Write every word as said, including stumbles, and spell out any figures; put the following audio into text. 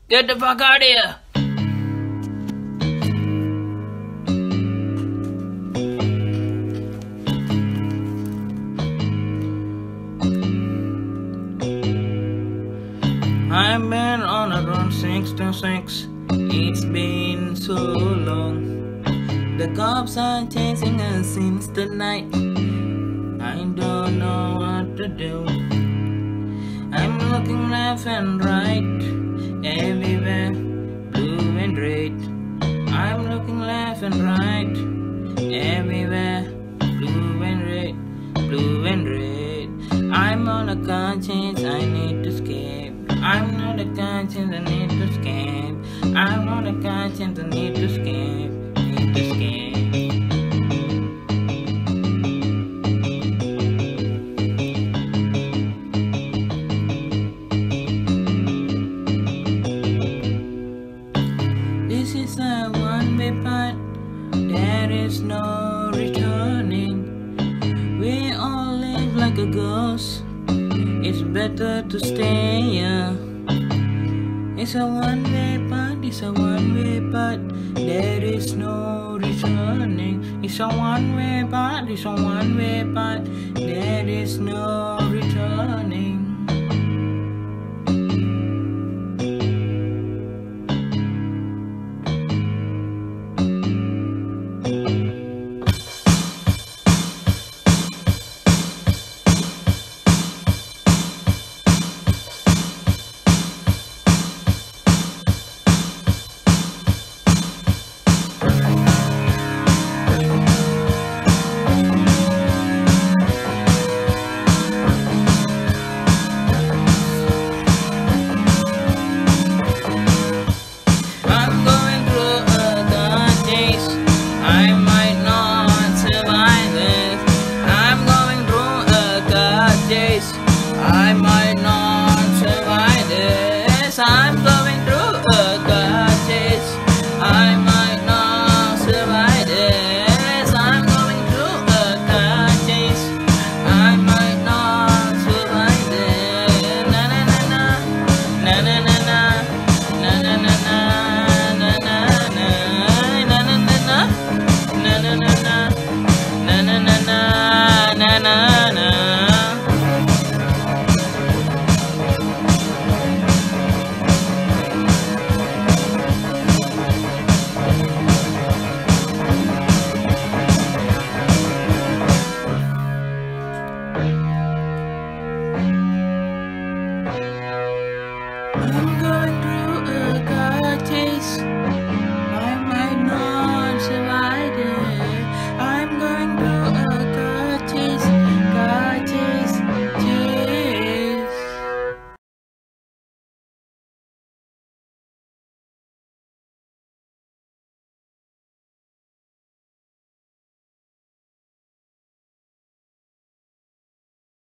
Get the fuck out of here! I've been on a run six to six. It's been so long. The cops are chasing us since the night. I don't know what to do. I'm looking left and right, everywhere, blue and red. I'm looking left and right, everywhere, blue and red, blue and red. I'm on a car chase, I need to escape. I'm not a car chase, I need to escape. I'm not a car chase, I need to escape, need to escape. This is a one-way path, there is no returning. We all live like a ghost, it's better to stay here. It's a one-way path, it's a one-way path, there is no returning. It's a one-way path, it's a one-way path, there is no returning. I might not survive this. I'm going through a car chase. I might not survive this. I'm going through a car chase. I might not survive this. I'm going through a car chase. I might not survive this. Na na na na na na na.